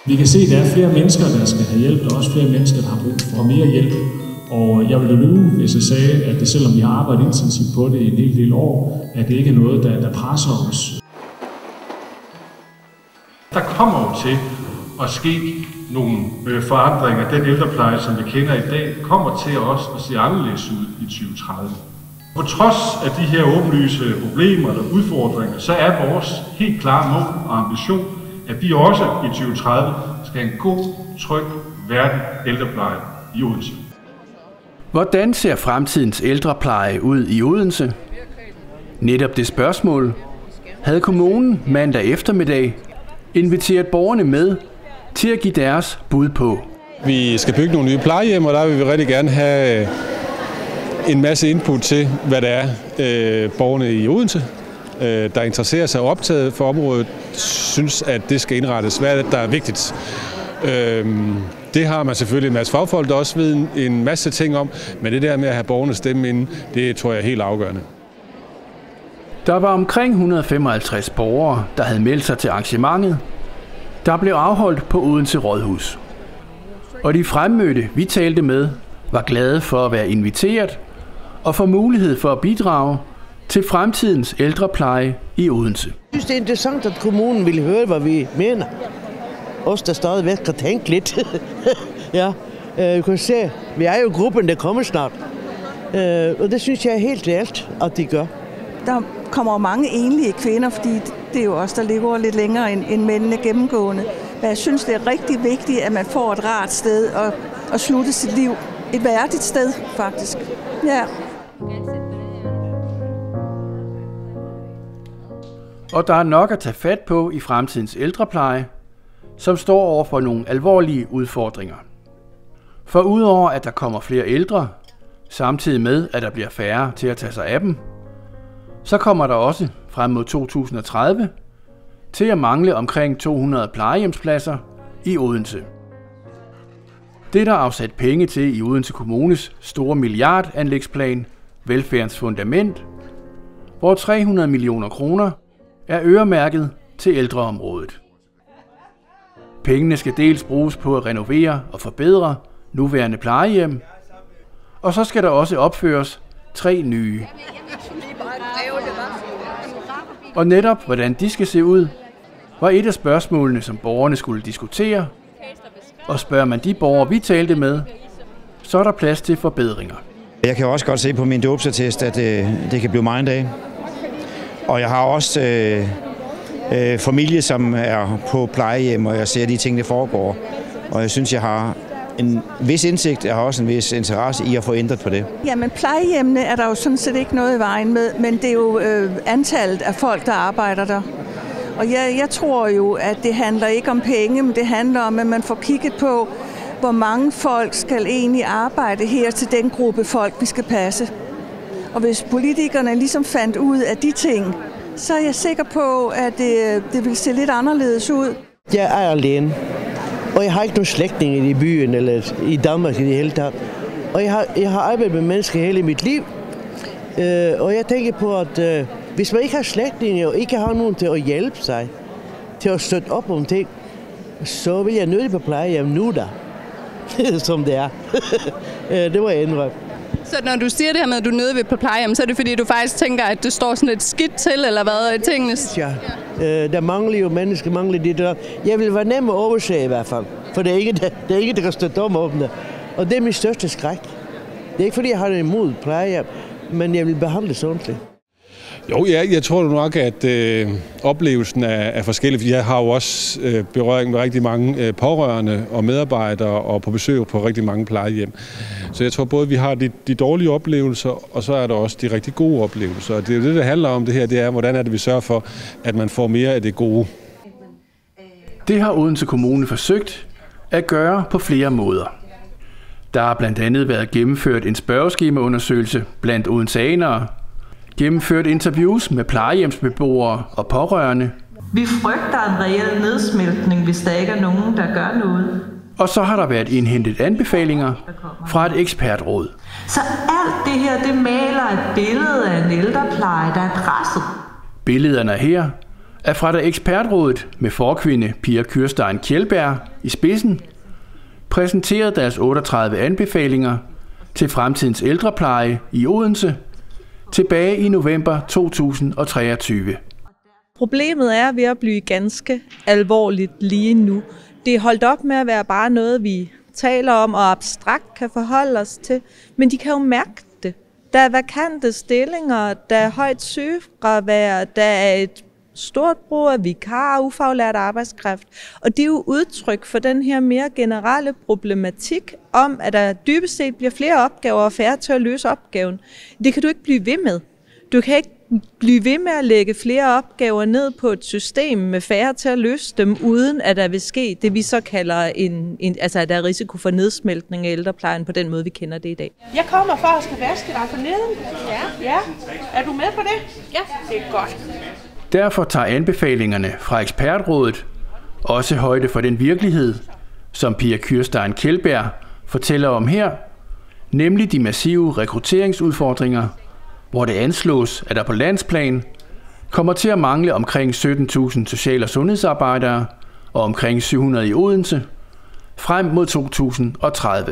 Vi kan se, at der er flere mennesker, der skal have hjælp, og også flere mennesker, der har brug for mere hjælp. Og jeg ville lyve, hvis jeg sagde, at det, selvom vi har arbejdet intensivt på det i en hel del år, at det ikke er noget, der presser os. Der kommer jo til at ske nogle forandringer. Den ældrepleje, som vi kender i dag, kommer til også at se anderledes ud i 2030. På trods af de her åbenlyse problemer eller udfordringer, så er vores helt klare mål og ambition, at vi også i 2030 skal have en god, tryg, værdig ældrepleje i Odense. Hvordan ser fremtidens ældrepleje ud i Odense? Netop det spørgsmål havde kommunen mandag eftermiddag inviteret borgerne med til at give deres bud på. Vi skal bygge nogle nye plejehjem, og der vil vi rigtig gerne have en masse input til, hvad det er, borgerne i Odense, der interesserer sig og optaget for området, synes, at det skal indrettes. Hvad er det, der er vigtigt? Det har man selvfølgelig en masse fagfolk, der også ved en masse ting om, men det der med at have borgernes stemme inde, det tror jeg er helt afgørende. Der var omkring 155 borgere, der havde meldt sig til arrangementet, der blev afholdt på Odense Rådhus. Og de fremmødte, vi talte med, var glade for at være inviteret og få mulighed for at bidrage til fremtidens ældrepleje i Odense. Jeg synes, det er interessant, at kommunen vil høre, hvad vi mener. Os, der stadigvæk kan tænke lidt. Ja, vi kan se, vi er jo gruppen, der kommer snart. Og det synes jeg er helt reelt, at de gør. Der kommer mange enlige kvinder, fordi det er jo også der ligger lidt længere end mændene gennemgående. Men jeg synes, det er rigtig vigtigt, at man får et rart sted at slutte sit liv. Et værdigt sted, faktisk. Ja. Og der er nok at tage fat på i fremtidens ældrepleje, som står over for nogle alvorlige udfordringer. For udover at der kommer flere ældre, samtidig med at der bliver færre til at tage sig af dem, så kommer der også frem mod 2030 til at mangle omkring 200 plejehjemspladser i Odense. Det er der afsat penge til i Odense Kommunes store milliardanlægsplan, Velfærdens Fundament, hvor 300 millioner kroner er øremærket til ældreområdet. Pengene skal dels bruges på at renovere og forbedre nuværende plejehjem, og så skal der også opføres 3 nye. Og netop hvordan de skal se ud, var et af spørgsmålene, som borgerne skulle diskutere, og spørger man de borgere, vi talte med, så er der plads til forbedringer. Jeg kan også godt se på min dåbsattest, at det kan blive mig en dag. Og jeg har også familie, som er på plejehjem, og jeg ser de ting, der foregår. Og jeg synes, jeg har en vis indsigt, jeg har også en vis interesse i at få ændret på det. Jamen plejehjemmene er der jo sådan set ikke noget i vejen med, men det er jo antallet af folk, der arbejder der. Og jeg tror jo, at det handler ikke om penge, men det handler om, at man får kigget på, hvor mange folk skal egentlig arbejde her til den gruppe folk, vi skal passe. Og hvis politikerne ligesom fandt ud af de ting, så er jeg sikker på, at det vil se lidt anderledes ud. Jeg er alene, og jeg har ikke nogen slægtninge i byen eller i Danmark i det hele taget. Og jeg har arbejdet med mennesker hele mit liv, og jeg tænker på, at hvis man ikke har slægtninge og ikke har nogen til at hjælpe sig, til at støtte op om ting, så vil jeg nødt på plejehjem nu da, som det er. Det må jeg indrømme. Så når du siger det her med, at du er nødt ved på plejehjem, så er det fordi, du faktisk tænker, at det står sådan lidt skidt til, eller hvad? Tingene? Ja, der mangler jo mennesker, mangler det der. Jeg vil være nem at overse i hvert fald, for det er ikke, der kan støtte om det. Og det er min største skræk. Det er ikke fordi, jeg har det imod plejehjem, men jeg vil behandle det ordentligt. Jo, ja, jeg tror nok, at oplevelsen er forskellig. Jeg har jo også berøring med rigtig mange pårørende og medarbejdere og på besøg på rigtig mange plejehjem. Så jeg tror både, at vi har de dårlige oplevelser, og så er der også de rigtig gode oplevelser. Og det er jo det, der handler om det her, det er, hvordan er det, vi sørger for, at man får mere af det gode. Det har Odense Kommune forsøgt at gøre på flere måder. Der har blandt andet været gennemført en spørgeskemaundersøgelse blandt odenseanere, gennemført interviews med plejehjemsbeboere og pårørende. Vi frygter en reel nedsmeltning, hvis der ikke er nogen, der gør noget. Og så har der været indhentet anbefalinger fra et ekspertråd. Så alt det her, det maler et billede af en ældrepleje, der er presset. Billederne her er fra da ekspertrådet med forkvinde Pia Kyrstein Kjeldberg i spidsen præsenterede deres 38 anbefalinger til fremtidens ældrepleje i Odense tilbage i november 2023. Problemet er ved at blive ganske alvorligt lige nu. Det er holdt op med at være bare noget, vi taler om og abstrakt kan forholde os til, men de kan jo mærke det. Der er vakante stillinger, der er højt sygefravær, der er et stort brug af vikarer og ufaglært arbejdskraft. Og det er jo udtryk for den her mere generelle problematik om, at der dybest set bliver flere opgaver og færre til at løse opgaven. Det kan du ikke blive ved med. Du kan ikke blive ved med at lægge flere opgaver ned på et system med færre til at løse dem, uden at der vil ske det, vi så kalder altså at der er risiko for nedsmeltning af ældreplejen på den måde, vi kender det i dag. Jeg kommer for at skal vaske dig forneden. Ja. Er du med på det? Ja, det er godt. Derfor tager anbefalingerne fra ekspertrådet også højde for den virkelighed, som Pia Kyrstein Kjeldberg fortæller om her, nemlig de massive rekrutteringsudfordringer, hvor det anslås, at der på landsplan kommer til at mangle omkring 17.000 social- og sundhedsarbejdere og omkring 700 i Odense frem mod 2030.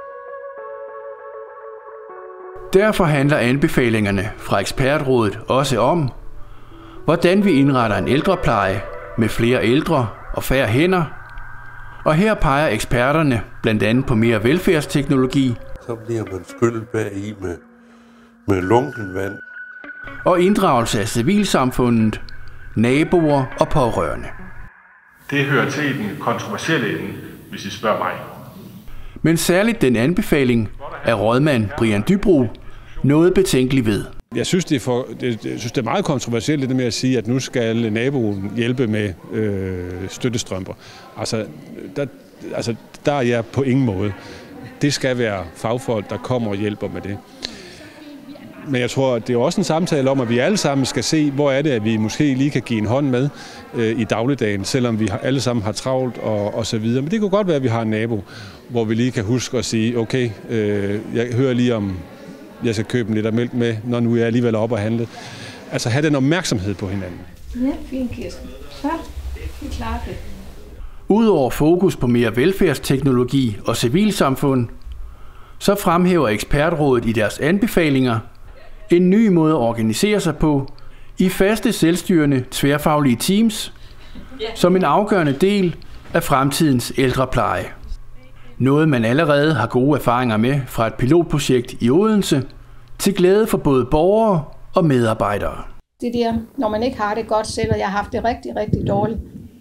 Derfor handler anbefalingerne fra ekspertrådet også om, hvordan vi indretter en ældrepleje med flere ældre og færre hænder. Og her peger eksperterne blandt andet på mere velfærdsteknologi. Så bliver man skyllet bag i med lunken vand. Og inddragelse af civilsamfundet, naboer og pårørende. Det hører til den kontroversielle ende, hvis I spørger mig. Men særligt den anbefaling af rådmand Brian Dybro noget betænkelig ved. Jeg synes, det er meget kontroversielt det med at sige, at nu skal naboen hjælpe med støttestrømper. Der er jeg på ingen måde. Det skal være fagfolk, der kommer og hjælper med det. Men jeg tror, det er også en samtale om, at vi alle sammen skal se, hvor er det, at vi måske lige kan give en hånd med i dagligdagen, selvom vi alle sammen har travlt og så videre. Men det kunne godt være, at vi har en nabo, hvor vi lige kan huske at sige, okay, jeg hører lige om, jeg skal købe en liter mælk med, når nu jeg alligevel er oppe og handle. Altså have den opmærksomhed på hinanden. Ja, fint, Kirsten. Så, vi klarer det. Udover fokus på mere velfærdsteknologi og civilsamfund, så fremhæver ekspertrådet i deres anbefalinger en ny måde at organisere sig på i faste selvstyrende tværfaglige teams som en afgørende del af fremtidens ældrepleje. Noget man allerede har gode erfaringer med fra et pilotprojekt i Odense til glæde for både borgere og medarbejdere. Det der, når man ikke har det godt selv, og jeg har haft det rigtig, rigtig dårligt,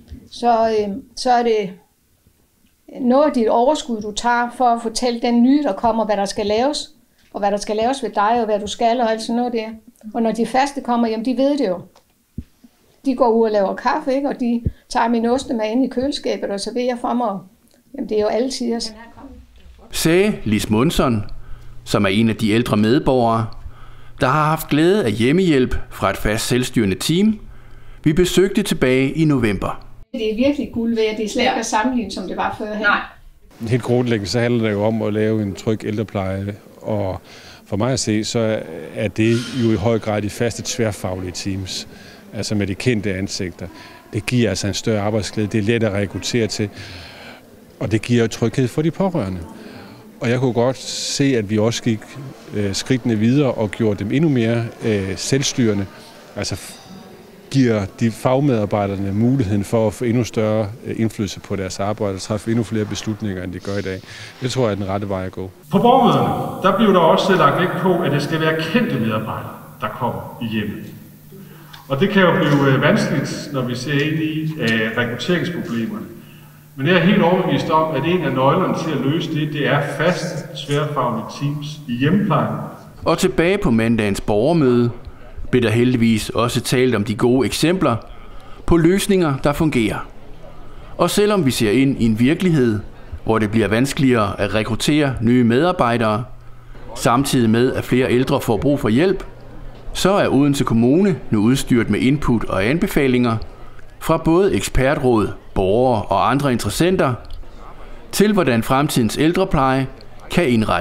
så er det noget af dit overskud, du tager for at fortælle den nye, der kommer, hvad der skal laves, og hvad der skal laves ved dig, og hvad du skal, og alt sådan noget der. Og når de faste kommer, jamen de ved det jo. De går ud og laver kaffe, ikke? Og de tager min oste med ind i køleskabet og serverer for mig. Jamen det er jo altid. Sagde Lis Monsson, som er en af de ældre medborgere, der har haft glæde af hjemmehjælp fra et fast selvstyrende team, vi besøgte tilbage i november. Det er virkelig guld ved, at det slet ikke er sammenlignet, som det var førhen. Nej. Helt grundlæggende så handler det jo om at lave en tryg ældrepleje, og for mig at se, så er det jo i høj grad de faste tværfaglige teams, altså med de kendte ansigter. Det giver altså en større arbejdsglæde, det er let at rekruttere til, og det giver tryghed for de pårørende. Og jeg kunne godt se, at vi også gik skridtene videre og gjorde dem endnu mere selvstyrende, altså giver de fagmedarbejderne muligheden for at få endnu større indflydelse på deres arbejde og træffe endnu flere beslutninger, end de gør i dag. Det tror jeg er den rette vej at gå. På borgermøderne, der bliver der også lagt vægt på, at det skal være kendte medarbejdere, der kommer i hjemmet. Og det kan jo blive vanskeligt, når vi ser ind i rekrutteringsproblemerne. Men jeg er helt overbevist om, at en af nøglerne til at løse det er fast tværfaglige teams i hjemmeplejen. Og tilbage på mandagens borgermøde blev der heldigvis også talt om de gode eksempler på løsninger, der fungerer. Og selvom vi ser ind i en virkelighed, hvor det bliver vanskeligere at rekruttere nye medarbejdere, samtidig med at flere ældre får brug for hjælp, så er Odense Kommune nu udstyret med input og anbefalinger fra både ekspertråd, borgere og andre interessenter til, hvordan fremtidens ældrepleje kan indrettes.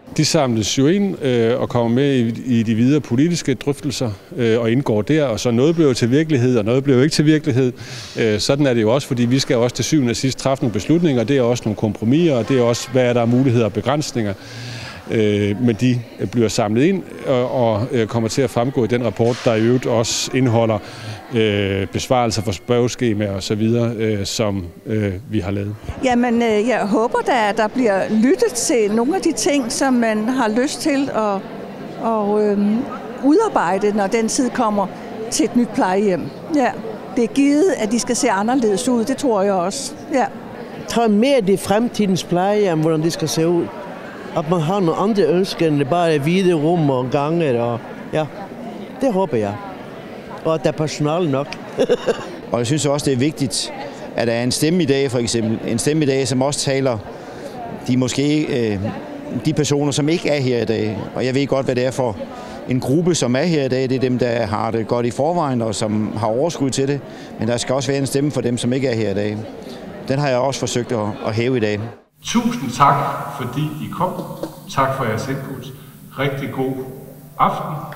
De samles jo ind og kommer med i de videre politiske drøftelser og indgår der, og så noget bliver til virkelighed, og noget bliver ikke til virkelighed. Sådan er det jo også, fordi vi skal også til syvende og sidst træffe nogle beslutninger, det er også nogle kompromiser, og det er også, hvad er der af muligheder og begrænsninger. Men de bliver samlet ind og kommer til at fremgå i den rapport, der i øvrigt også indeholder besvarelser for spørgeskemaer og så videre, som vi har lavet. Jamen, jeg håber da, at der bliver lyttet til nogle af de ting, som man har lyst til at udarbejde, når den tid kommer til et nyt plejehjem. Ja, det er givet, at de skal se anderledes ud, det tror jeg også. Ja. Jeg tror mere det fremtidens plejehjem, hvordan det skal se ud. At man har nogle andre ønsker end bare hvide rum og gange. Og, ja, det håber jeg. Og at der er personale nok. Og jeg synes også, det er vigtigt, at der er en stemme i dag, for eksempel. En stemme i dag, som også taler de personer, som ikke er her i dag. Og jeg ved godt, hvad det er for en gruppe, som er her i dag. Det er dem, der har det godt i forvejen, og som har overskud til det. Men der skal også være en stemme for dem, som ikke er her i dag. Den har jeg også forsøgt at hæve i dag. Tusind tak, fordi I kom. Tak for jeres input. Rigtig god aften.